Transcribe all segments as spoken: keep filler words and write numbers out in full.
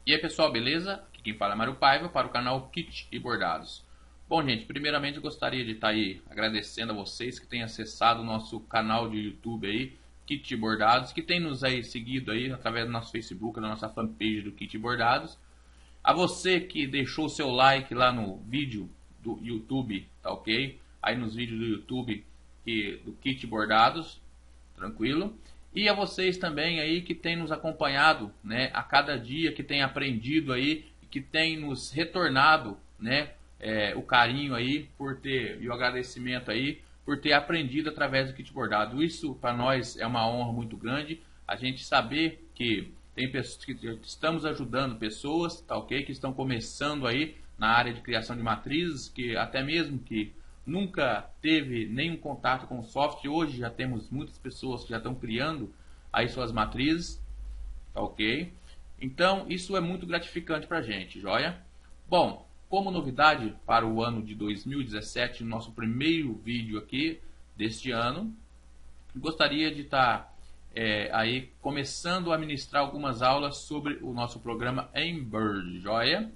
E aí pessoal, beleza? Aqui quem fala é Mário Paiva para o canal Kit e Bordados. Bom gente, primeiramente eu gostaria de estar aí agradecendo a vocês que têm acessado o nosso canal de YouTube aí, Kit e Bordados, que tem nos aí seguido aí através do nosso Facebook, da nossa fanpage do Kit e Bordados. A você que deixou o seu like lá no vídeo do YouTube, tá ok? Aí nos vídeos do YouTube que, do Kit e Bordados, tranquilo? E a vocês também aí que têm nos acompanhado, né, a cada dia, que têm aprendido aí, que têm nos retornado, né, é, o carinho aí por ter, e o agradecimento aí por ter aprendido através do Kit Bordado. Isso para nós é uma honra muito grande, a gente saber que tem pessoas que estamos ajudando pessoas, tá ok, que estão começando aí na área de criação de matrizes, que até mesmo que nunca teve nenhum contato com o software. Hoje já temos muitas pessoas que já estão criando aí suas matrizes, tá ok? Então isso é muito gratificante para a gente, joia? Bom, como novidade para o ano de dois mil e dezessete, nosso primeiro vídeo aqui deste ano, gostaria de estar é, aí começando a ministrar algumas aulas sobre o nosso programa Embird, joia?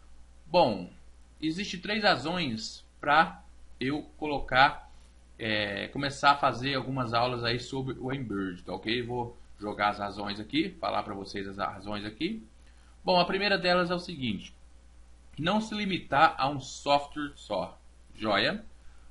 Bom, existem três razões para eu colocar, é, começar a fazer algumas aulas aí sobre o Embird, tá ok? Vou jogar as razões aqui, falar para vocês as razões aqui. Bom, a primeira delas é o seguinte: não se limitar a um software só, joia?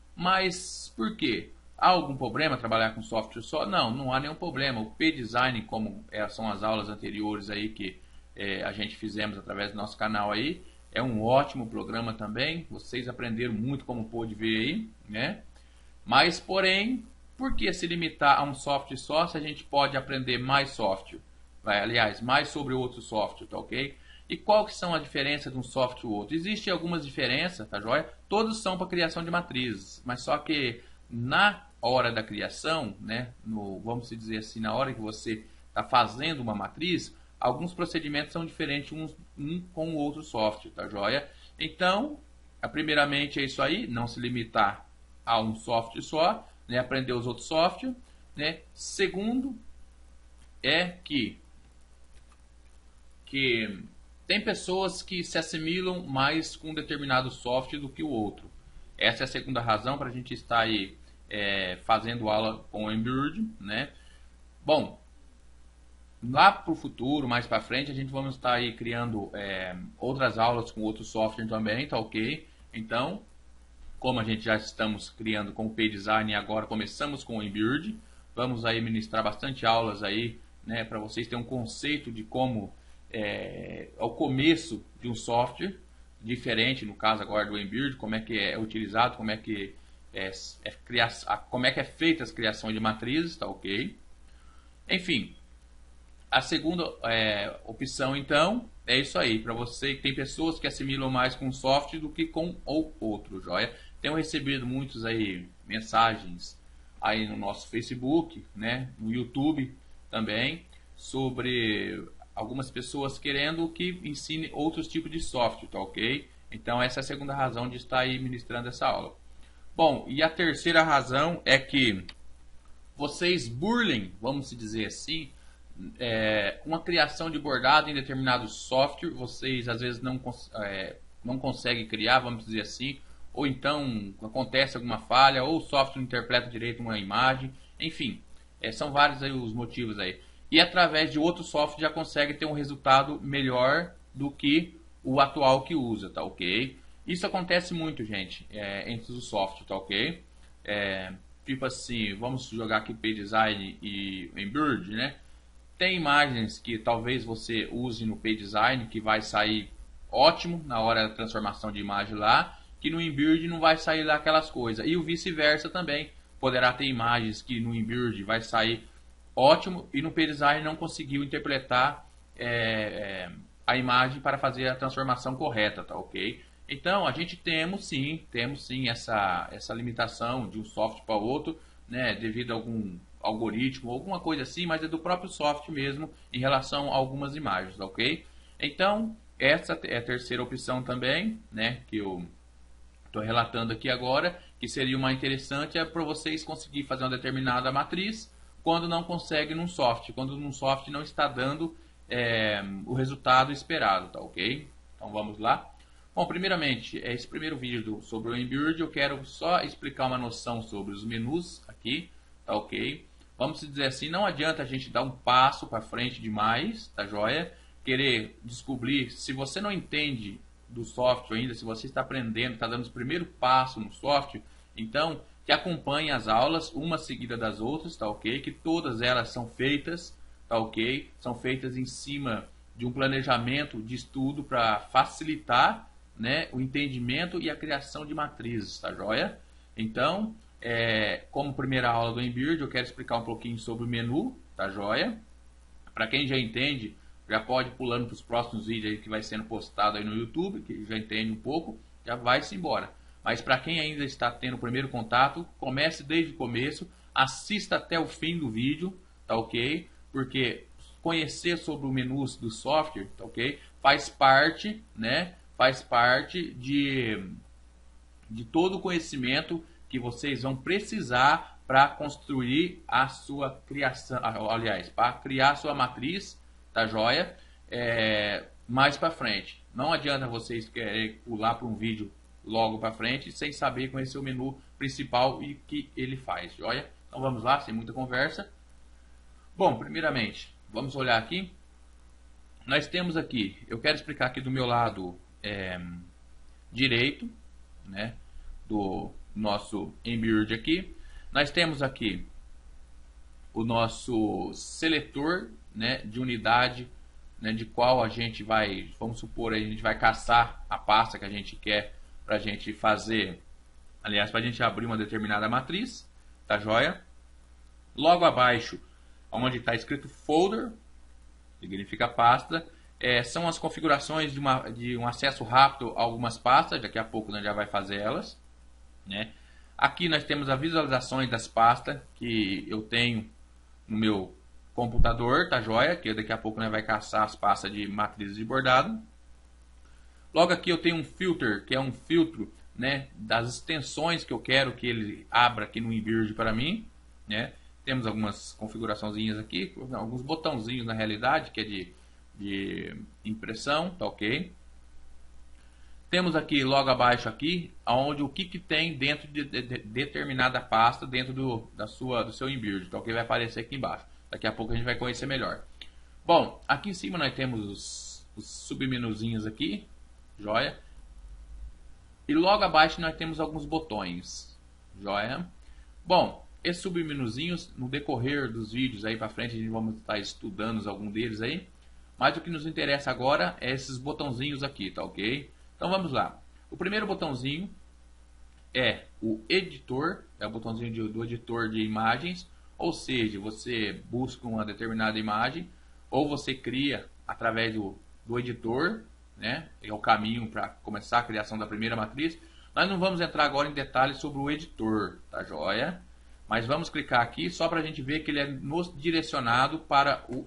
Mas por quê? Há algum problema trabalhar com software só? Não, não há nenhum problema. O P-Design, como é, são as aulas anteriores aí que é, a gente fizemos através do nosso canal aí, é um ótimo programa também. Vocês aprenderam muito, como pôde ver aí, né? Mas, porém, por que se limitar a um software só se a gente pode aprender mais software? Vai, aliás, mais sobre outro software, tá ok? E qual que são a diferença de um software e outro? Existem algumas diferenças, tá joia? Todos são para criação de matrizes, mas só que na hora da criação, né? No, vamos dizer assim, na hora que você está fazendo uma matriz, alguns procedimentos são diferentes uns um com o outro software, tá joia? Então, primeiramente é isso aí, não se limitar a um software só, né? Aprender os outros softwares, né? Segundo, é que, que tem pessoas que se assimilam mais com um determinado software do que o outro. Essa é a segunda razão para a gente estar aí é, fazendo aula com o Embird, né? Bom, lá para o futuro, mais para frente, a gente vamos estar aí criando é, outras aulas com outro software também, tá ok? Então, como a gente já estamos criando com o P-Design e agora começamos com o Embird, vamos aí ministrar bastante aulas aí, né, para vocês terem um conceito de como é, é o começo de um software diferente, no caso agora do Embird, como é que é utilizado, como é que é, é, cria, como é que é feita as criações de matrizes, tá ok? Enfim, a segunda é, opção, então, é isso aí. Para você, tem pessoas que assimilam mais com um software do que com o outro, joia? Tenho recebido muitos aí mensagens aí no nosso Facebook, né, no YouTube também, sobre algumas pessoas querendo que ensine outros tipos de software, tá ok? Então essa é a segunda razão de estar aí ministrando essa aula. Bom, e a terceira razão é que vocês burlem, vamos dizer assim, É, uma criação de bordado em determinado software, vocês às vezes não, é, não conseguem criar, vamos dizer assim, ou então acontece alguma falha, ou o software não interpreta direito uma imagem, enfim, é, são vários aí os motivos aí. E através de outro software já consegue ter um resultado melhor do que o atual que usa, tá ok? Isso acontece muito, gente, é, entre os softwares, tá ok? É, tipo assim, vamos jogar aqui P-Design e Embird, né? Tem imagens que talvez você use no P-Design que vai sair ótimo na hora da transformação de imagem lá, que no Embird não vai sair lá aquelas coisas. E o vice-versa também. Poderá ter imagens que no Embird vai sair ótimo e no P-Design não conseguiu interpretar é, é, a imagem para fazer a transformação correta, tá ok? Então a gente temos sim, temos sim essa, essa limitação de um software para outro, né, devido a algum algoritmo, alguma coisa assim, mas é do próprio software mesmo em relação a algumas imagens, ok? Então, essa é a terceira opção também, né, que eu estou relatando aqui agora, que seria uma interessante, é para vocês conseguir fazer uma determinada matriz quando não consegue num software, quando num software não está dando é, o resultado esperado, tá ok? Então vamos lá. Bom, primeiramente, esse primeiro vídeo do, sobre o Embird, eu quero só explicar uma noção sobre os menus aqui, tá ok? Vamos dizer assim, não adianta a gente dar um passo para frente demais, tá joia? Querer descobrir, se você não entende do software ainda, se você está aprendendo, está dando os primeiros passos no software, então que acompanhe as aulas, uma seguida das outras, tá ok? Que todas elas são feitas, tá ok? São feitas em cima de um planejamento de estudo para facilitar, né, o entendimento e a criação de matrizes, tá joia? Então, é, como primeira aula do Embird, eu quero explicar um pouquinho sobre o menu, tá joia? Para quem já entende, já pode ir pulando para os próximos vídeos aí que vai sendo postado aí no YouTube, que já entende um pouco, já vai-se embora. Mas para quem ainda está tendo o primeiro contato, comece desde o começo, assista até o fim do vídeo, tá ok? Porque conhecer sobre o menu do software, tá ok? Faz parte, né? Faz parte de, de todo o conhecimento que vocês vão precisar para construir a sua criação, aliás, para criar a sua matriz, tá joia? É, mais para frente. Não adianta vocês querem pular para um vídeo logo para frente sem saber conhecer o menu principal e o que ele faz, joia? Então vamos lá, sem muita conversa. Bom, primeiramente, vamos olhar aqui. Nós temos aqui, eu quero explicar aqui do meu lado é, direito, né, do nosso Embird aqui. Nós temos aqui o nosso seletor, né, de unidade, né, de qual a gente vai, vamos supor, a gente vai caçar a pasta que a gente quer para a gente fazer, aliás, para a gente abrir uma determinada matriz, tá joia? Logo abaixo, onde está escrito folder, significa pasta, é, são as configurações de, uma, de um acesso rápido a algumas pastas, daqui a pouco nós já vai fazer elas, né? Aqui nós temos as visualizações das pastas que eu tenho no meu computador, tá joia? Que daqui a pouco nós vai caçar as pastas de matrizes de bordado. Logo aqui eu tenho um filter, que é um filtro, né, das extensões que eu quero que ele abra aqui no Embird para mim, né? Temos algumas configuraçõezinhas aqui, alguns botãozinhos na realidade, que é de, de impressão, tá ok? Temos aqui logo abaixo aqui, onde o que, que tem dentro de, de, de determinada pasta dentro do, da sua, do seu Embird, tá ok? Vai aparecer aqui embaixo. Daqui a pouco a gente vai conhecer melhor. Bom, aqui em cima nós temos os, os submenuzinhos aqui, joia? E logo abaixo nós temos alguns botões, joia? Bom, esses submenuzinhos, no decorrer dos vídeos aí para frente, a gente vamos estar estudando algum deles aí. Mas o que nos interessa agora é esses botãozinhos aqui, tá ok? Então vamos lá. O primeiro botãozinho é o editor, é o botãozinho de, do editor de imagens. Ou seja, você busca uma determinada imagem, ou você cria através do, do editor, né? É o caminho para começar a criação da primeira matriz. Nós não vamos entrar agora em detalhes sobre o editor, tá joia? Mas vamos clicar aqui só para a gente ver que ele é nos direcionado para o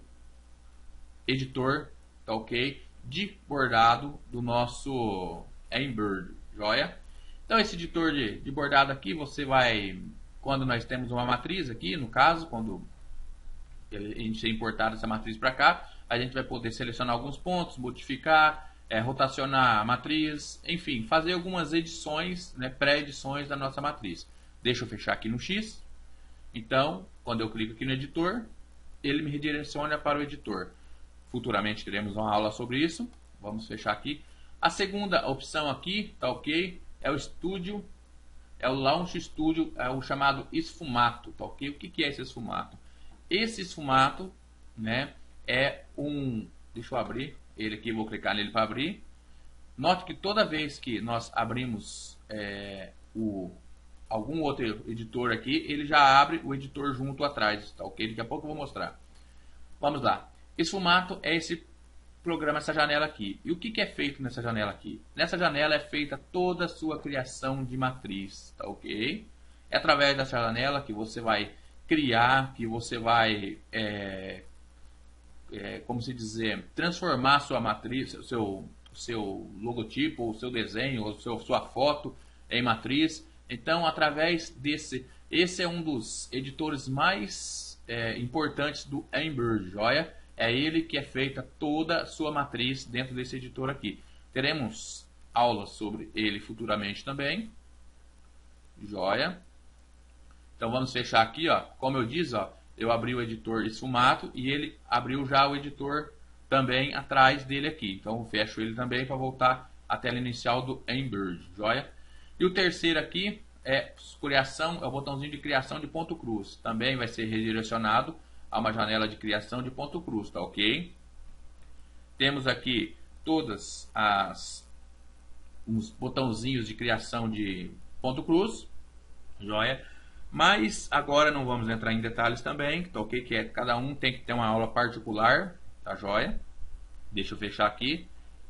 editor, tá ok? De bordado do nosso Embird, joia? Então esse editor de, de bordado aqui, você vai, quando nós temos uma matriz aqui, no caso, quando a gente importar essa matriz para cá, a gente vai poder selecionar alguns pontos, modificar, é, rotacionar a matriz, enfim, fazer algumas edições, né, pré-edições da nossa matriz. Deixa eu fechar aqui no X. Então, quando eu clico aqui no editor, ele me redireciona para o editor. Futuramente teremos uma aula sobre isso. Vamos fechar aqui. A segunda opção aqui, tá ok? É o Studio, é o Launch Studio, é o chamado esfumato, tá ok? O que, que é esse esfumato? Esse esfumato, né, é um... Deixa eu abrir ele aqui, vou clicar nele para abrir. Note que toda vez que nós abrimos é, o... algum outro editor aqui, ele já abre o editor junto atrás, tá ok? Daqui a pouco eu vou mostrar. Vamos lá. Esfumato é esse programa, essa janela aqui. E o que, que é feito nessa janela aqui? Nessa janela é feita toda a sua criação de matriz, tá ok? É através dessa janela que você vai criar, que você vai, é, é, como se dizer, transformar a sua matriz, o seu, o seu logotipo, o seu desenho, a seu, sua foto em matriz. Então, através desse, esse é um dos editores mais é, importantes do Embird, joia? é ele que é feita toda a sua matriz dentro desse editor aqui. Teremos aulas sobre ele futuramente também. Joia. Então vamos fechar aqui, ó. Como eu disse, ó, eu abri o editor Esfumato e ele abriu já o editor também atrás dele aqui. Então eu fecho ele também para voltar à tela inicial do Embird. Joia. E o terceiro aqui é criação, é o botãozinho de criação de ponto cruz. Também vai ser redirecionado a uma janela de criação de ponto cruz, tá ok? Temos aqui todas as os botãozinhos de criação de ponto cruz, joia? Mas agora não vamos entrar em detalhes também, tá ok? Que é, cada um tem que ter uma aula particular, tá joia? Deixa eu fechar aqui.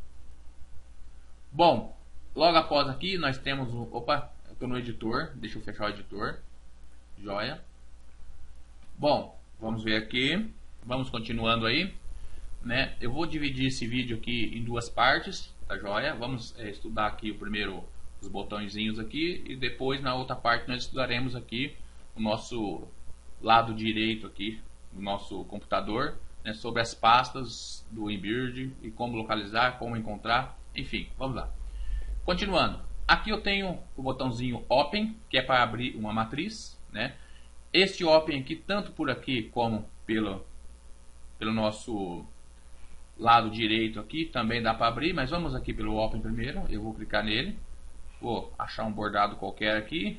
Bom, logo após aqui nós temos o... Opa, eu estou no editor, deixa eu fechar o editor, joia? Bom, vamos ver aqui, vamos continuando aí, né? Eu vou dividir esse vídeo aqui em duas partes, tá joia? Vamos é, estudar aqui o primeiro, os botõezinhos aqui, e depois na outra parte nós estudaremos aqui o nosso lado direito aqui do nosso computador, né, sobre as pastas do Embird e como localizar, como encontrar, enfim, vamos lá. Continuando, aqui eu tenho o botãozinho Open, que é para abrir uma matriz, né? Este Open aqui, tanto por aqui como pelo, pelo nosso lado direito aqui, também dá para abrir, mas vamos aqui pelo Open primeiro. Eu vou clicar nele, vou achar um bordado qualquer aqui,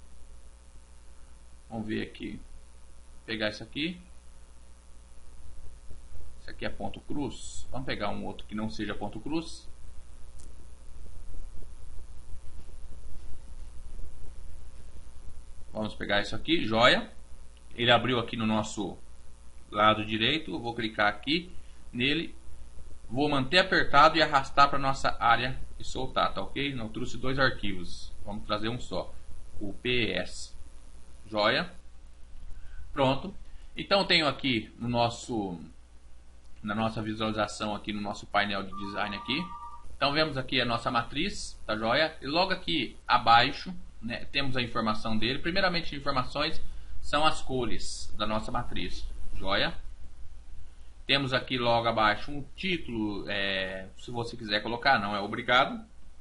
vamos ver aqui, pegar isso aqui, esse aqui é ponto cruz, vamos pegar um outro que não seja ponto cruz. Vamos pegar isso aqui, joia. Ele abriu aqui no nosso lado direito. Eu vou clicar aqui nele. Vou manter apertado e arrastar para nossa área e soltar, tá ok? Não trouxe dois arquivos. Vamos trazer um só. O P S. Joia. Pronto. Então eu tenho aqui no nosso, na nossa visualização aqui no nosso painel de design aqui. Então vemos aqui a nossa matriz, tá joia? E logo aqui abaixo, né, temos a informação dele. Primeiramente, informações são as cores da nossa matriz, joia? Temos aqui logo abaixo um título, é, se você quiser colocar, não é obrigado.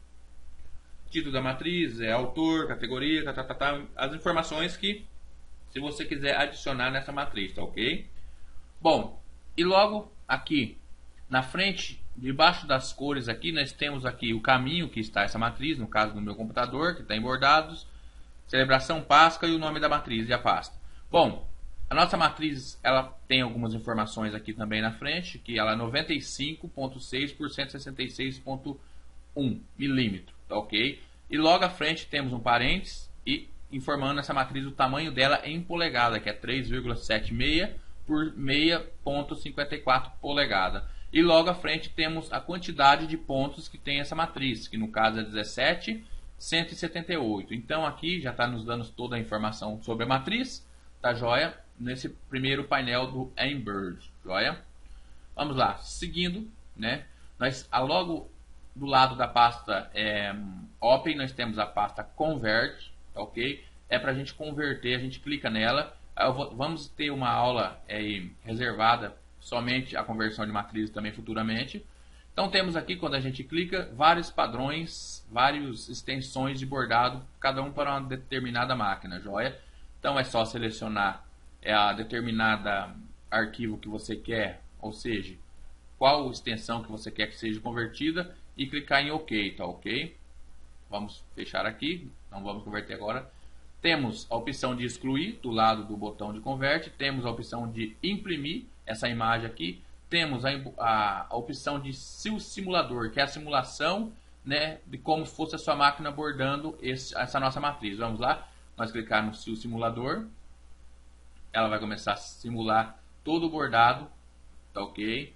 Título da matriz, é autor, categoria, tá, tá, tá, tá, as informações que, se você quiser adicionar nessa matriz, tá ok? Bom, e logo aqui na frente, debaixo das cores aqui, nós temos aqui o caminho que está essa matriz, no caso do meu computador, que está em bordados, celebração Páscoa e o nome da matriz e a pasta. Bom, a nossa matriz, ela tem algumas informações aqui também na frente, que ela é noventa e cinco ponto seis por cento e sessenta e seis ponto um milímetro, tá ok? E logo à frente temos um parênteses e informando essa matriz o tamanho dela em polegada, que é três vírgula setenta e seis por seis ponto cinquenta e quatro polegada. E logo à frente temos a quantidade de pontos que tem essa matriz, que no caso é dezessete mil cento e setenta e oito. Então aqui já está nos dando toda a informação sobre a matriz, tá joia? Nesse primeiro painel do Embird, joia? Vamos lá, seguindo, né? Nós, logo do lado da pasta é, Open, nós temos a pasta Convert, tá ok? É para a gente converter, a gente clica nela. Vou, vamos ter uma aula é, reservada somente a conversão de matriz também futuramente. Então temos aqui, quando a gente clica, vários padrões, várias extensões de bordado, cada um para uma determinada máquina, joia? Então é só selecionar é, a determinada arquivo que você quer, ou seja, qual extensão que você quer que seja convertida e clicar em OK, tá ok? Vamos fechar aqui, não vamos converter agora. Temos a opção de excluir do lado do botão de converte, temos a opção de imprimir essa imagem aqui, temos a, a, a opção de simulador, que é a simulação, né, de como fosse a sua máquina bordando esse, essa nossa matriz. Vamos lá, nós clicar no simulador, ela vai começar a simular todo o bordado, tá ok,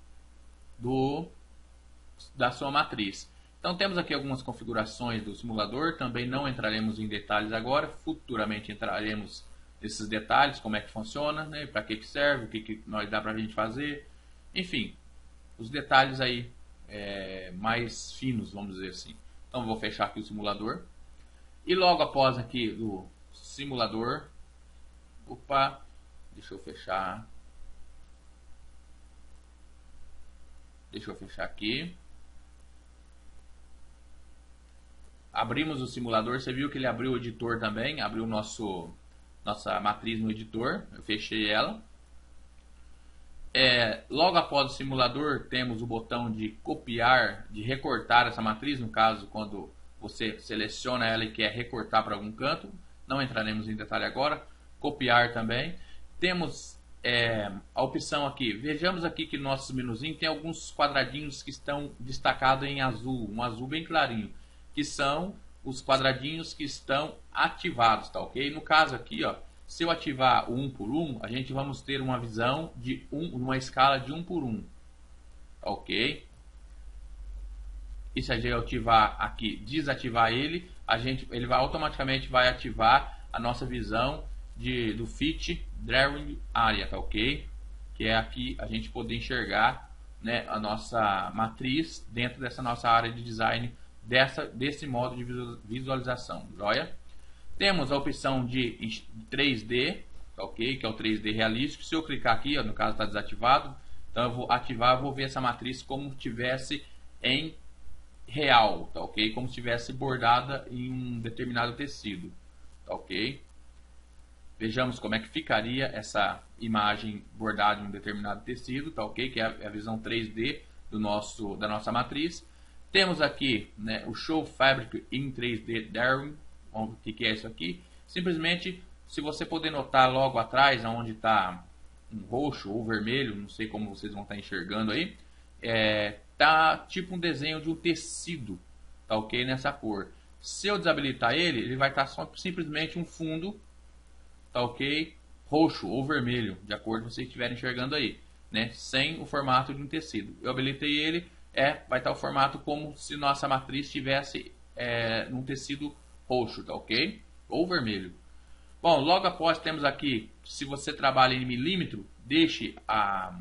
do, da sua matriz. Então temos aqui algumas configurações do simulador, também não entraremos em detalhes agora, futuramente entraremos nesses detalhes, como é que funciona, né, para que, que serve, o que, que nós dá para a gente fazer, enfim, os detalhes aí é, mais finos, vamos dizer assim. Então vou fechar aqui o simulador, e logo após aqui o simulador, opa, deixa eu fechar, Deixa eu fechar aqui. Abrimos o simulador, você viu que ele abriu o editor também, abriu nosso, nossa matriz no editor, eu fechei ela. É, logo após o simulador temos o botão de copiar, de recortar essa matriz, no caso quando você seleciona ela e quer recortar para algum canto, não entraremos em detalhe agora. Copiar também. Temos é, a opção aqui, vejamos aqui que no nosso menuzinho tem alguns quadradinhos que estão destacados em azul, um azul bem clarinho, que são os quadradinhos que estão ativados, tá ok? No caso aqui, ó, se eu ativar o um por um, a gente vamos ter uma visão de um, uma escala de um por um, tá ok? E se a gente ativar aqui, desativar ele, a gente, ele vai automaticamente vai ativar a nossa visão de, do Fit Drawing Area, tá ok? Que é aqui a gente poder enxergar, né, a nossa matriz dentro dessa nossa área de design, dessa, desse modo de visualização, joia? Temos a opção de três D, tá ok? Que é o três D realístico. Se eu clicar aqui, ó, no caso está desativado, então eu vou ativar, vou ver essa matriz como tivesse em real, tá ok? Como se tivesse bordada em um determinado tecido, tá ok? Vejamos como é que ficaria essa imagem bordada em um determinado tecido, tá ok? Que é a visão três D do nosso, da nossa matriz. Temos aqui, né, o Show Fabric in três D Drawing. O que, que é isso aqui? Simplesmente, se você poder notar logo atrás, onde está um roxo ou vermelho, não sei como vocês vão estar enxergando aí, é, tá tipo um desenho de um tecido, tá ok? Nessa cor. Se eu desabilitar ele, ele vai estar só simplesmente um fundo, tá ok? Roxo ou vermelho, de acordo com vocês estiverem enxergando aí, né? Sem o formato de um tecido. Eu habilitei ele, é, vai estar o formato como se nossa matriz estivesse é, num tecido roxo, tá ok? Ou vermelho. Bom, logo após temos aqui, se você trabalha em milímetro, deixe a,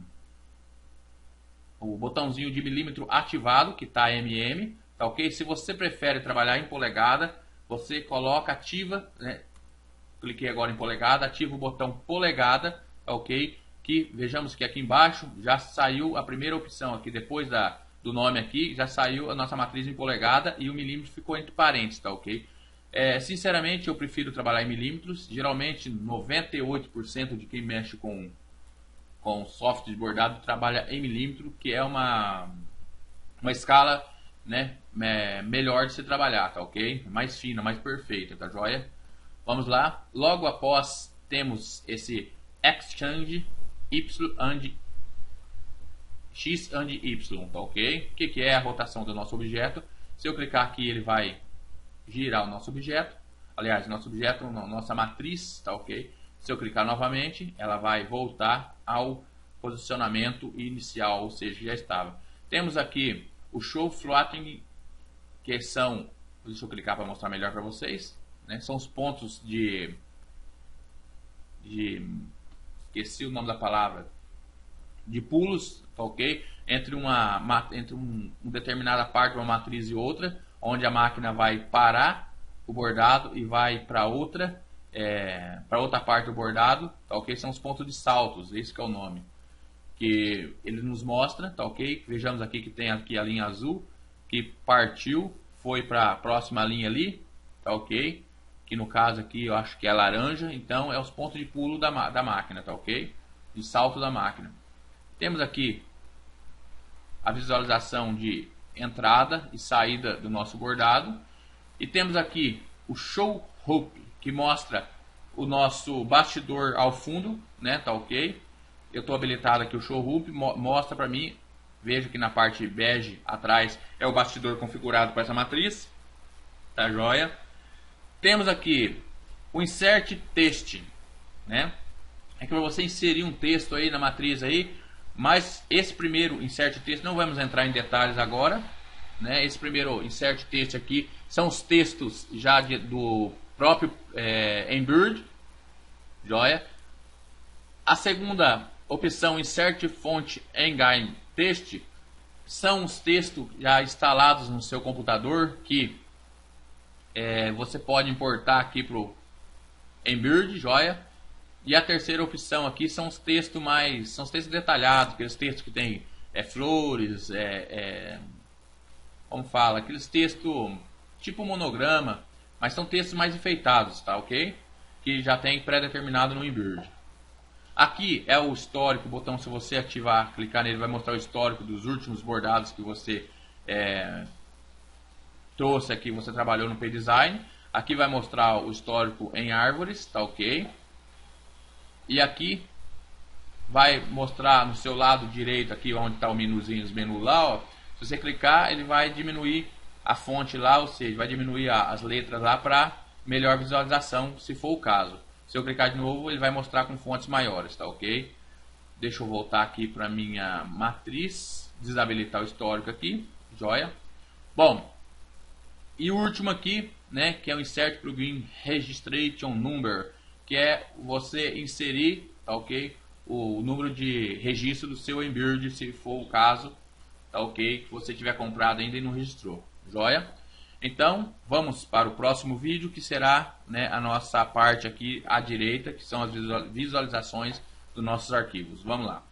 o botãozinho de milímetro ativado, que está mm, tá ok? Se você prefere trabalhar em polegada, você coloca, ativa, né? Cliquei agora em polegada, ativa o botão polegada, tá ok? Que vejamos que aqui embaixo já saiu a primeira opção aqui, depois da, do nome aqui, já saiu a nossa matriz em polegada e o milímetro ficou entre parênteses, tá ok? É, sinceramente, eu prefiro trabalhar em milímetros. Geralmente, noventa e oito por cento de quem mexe com, com software de bordado trabalha em milímetro, que é uma, uma escala, né, é, melhor de se trabalhar, tá ok? Mais fina, mais perfeita, tá joia? Vamos lá. Logo após, temos esse Exchange Y and X and Y, tá ok? O que, que é a rotação do nosso objeto? Se eu clicar aqui, ele vai girar o nosso objeto, aliás, nosso objeto, nossa matriz, tá ok? Se eu clicar novamente, ela vai voltar ao posicionamento inicial, ou seja, já estava. Temos aqui o Show Floating, que são, deixa eu clicar para mostrar melhor para vocês, né? São os pontos de, de, esqueci o nome da palavra, de pulos, tá ok? Entre uma, entre um, uma determinada parte de uma matriz e outra, onde a máquina vai parar o bordado e vai para outra, é, para outra parte do bordado, tá ok? São os pontos de saltos, esse que é o nome que ele nos mostra, tá ok? Vejamos aqui que tem aqui a linha azul que partiu, foi para a próxima linha ali, tá ok? Que no caso aqui eu acho que é laranja, então é os pontos de pulo da, da máquina, tá ok? De salto da máquina. Temos aqui a visualização de entrada e saída do nosso bordado, e temos aqui o Show Hoop, que mostra o nosso bastidor ao fundo, né, tá ok? Eu estou habilitado aqui o Show Hoop, mo mostra para mim, vejo que na parte bege atrás é o bastidor configurado para essa matriz, tá joia? Temos aqui o Insert Text, né? É que para você inserir um texto aí na matriz aí, mas esse primeiro Insert Text, não vamos entrar em detalhes agora, né? Esse primeiro Insert Text aqui são os textos já de, do próprio é, Embird, joia? A segunda opção, Insert Font Engine Text, são os textos já instalados no seu computador que é, você pode importar aqui para o Embird, joia? E a terceira opção aqui são os textos mais, são os textos detalhados, aqueles textos que tem é flores, é, é como fala, aqueles textos tipo monograma, mas são textos mais enfeitados, tá ok? Que já tem pré-determinado no Inbird. Aqui é o histórico, o botão, se você ativar, clicar nele, vai mostrar o histórico dos últimos bordados que você é, trouxe aqui, você trabalhou no P-Design. Aqui vai mostrar o histórico em árvores, tá ok? E aqui vai mostrar no seu lado direito, aqui onde está o menuzinho, os menus lá, ó. Se você clicar, ele vai diminuir a fonte lá, ou seja, vai diminuir a, as letras lá para melhor visualização, se for o caso. Se eu clicar de novo, ele vai mostrar com fontes maiores, tá ok? Deixa eu voltar aqui para minha matriz, desabilitar o histórico aqui, joia. Bom, e o último aqui, né, que é o Insert Plugin Registration Number, que é você inserir, tá ok, o número de registro do seu Inbird, se for o caso, tá ok, que você tiver comprado ainda e não registrou, joia? Então, vamos para o próximo vídeo, que será, né, a nossa parte aqui à direita, que são as visualizações dos nossos arquivos. Vamos lá.